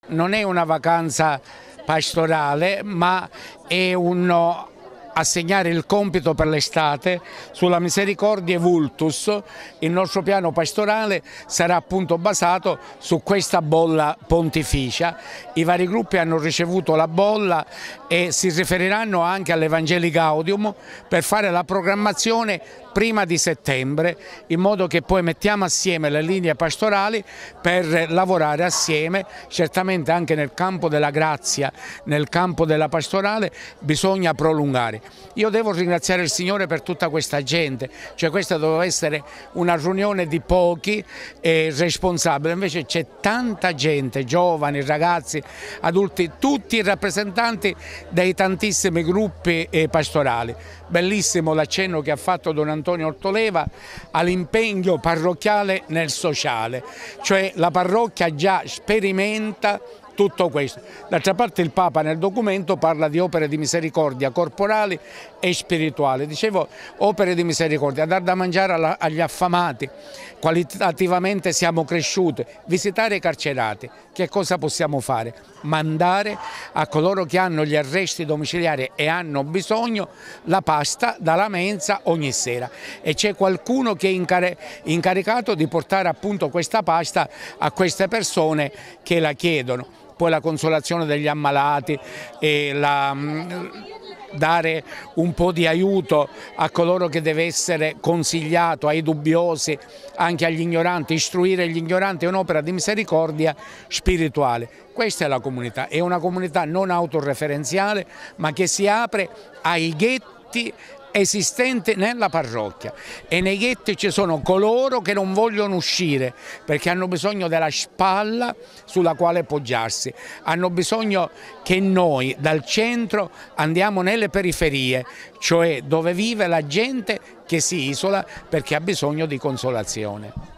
Non è una vacanza pastorale, ma è assegnare il compito per l'estate sulla Misericordiae Vultus. Il nostro piano pastorale sarà appunto basato su questa bolla pontificia. I vari gruppi hanno ricevuto la bolla e si riferiranno anche all'Evangelii Gaudium per fare la programmazione prima di settembre, in modo che poi mettiamo assieme le linee pastorali per lavorare assieme. Certamente anche nel campo della grazia, nel campo della pastorale bisogna prolungare. Io devo ringraziare il Signore per tutta questa gente, cioè questa doveva essere una riunione di pochi responsabili, invece c'è tanta gente, giovani, ragazzi, adulti, tutti i rappresentanti dei tantissimi gruppi pastorali. Bellissimo l'accenno che ha fatto Don Antonio Ortoleva all'impegno parrocchiale nel sociale, cioè la parrocchia già sperimenta tutto questo. D'altra parte il Papa nel documento parla di opere di misericordia corporali e spirituali. Dicevo, opere di misericordia, dar da mangiare agli affamati, qualitativamente siamo cresciuti, visitare i carcerati. Che cosa possiamo fare? Mandare a coloro che hanno gli arresti domiciliari e hanno bisogno la pasta dalla mensa ogni sera, e c'è qualcuno che è incaricato di portare appunto questa pasta a queste persone che la chiedono. Poi la consolazione degli ammalati e dare un po' di aiuto a coloro che deve essere consigliato, ai dubbiosi, anche agli ignoranti. Istruire gli ignoranti è un'opera di misericordia spirituale. Questa è la comunità, è una comunità non autoreferenziale, ma che si apre ai ghetti esistenti nella parrocchia, e nei ghetti ci sono coloro che non vogliono uscire perché hanno bisogno della spalla sulla quale poggiarsi, hanno bisogno che noi dal centro andiamo nelle periferie, cioè dove vive la gente che si isola perché ha bisogno di consolazione.